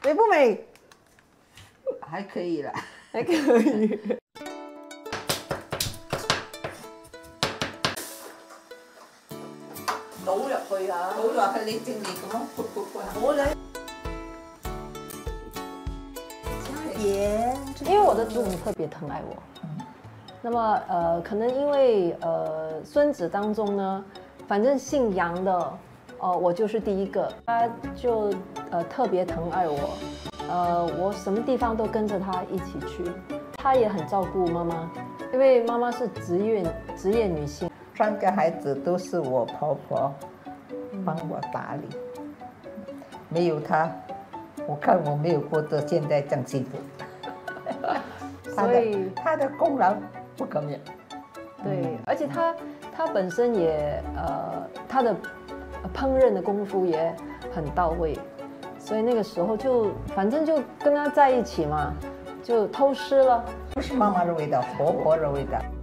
美不美？ 还可以啦， 还可以。 倒入去啊！倒落去，你正面咁樣潑潑潑。我咧加鹽， 因为我的祖母特别疼爱我。那么可能因为孙子当中呢，反正姓杨的，我就是第一个，他就特别疼爱我，我什么地方都跟着他一起去，他也很照顾妈妈，因为妈妈是职业女性。 3个孩子都是我婆婆帮我打理，没有她，我看我没有过得现在这样幸福。 所以她的功劳不可免。 对，而且他本身也他的烹饪的功夫也很到位，所以那个时候就反正就跟他在一起嘛，就偷师了。 不是妈妈的味道，婆婆的味道。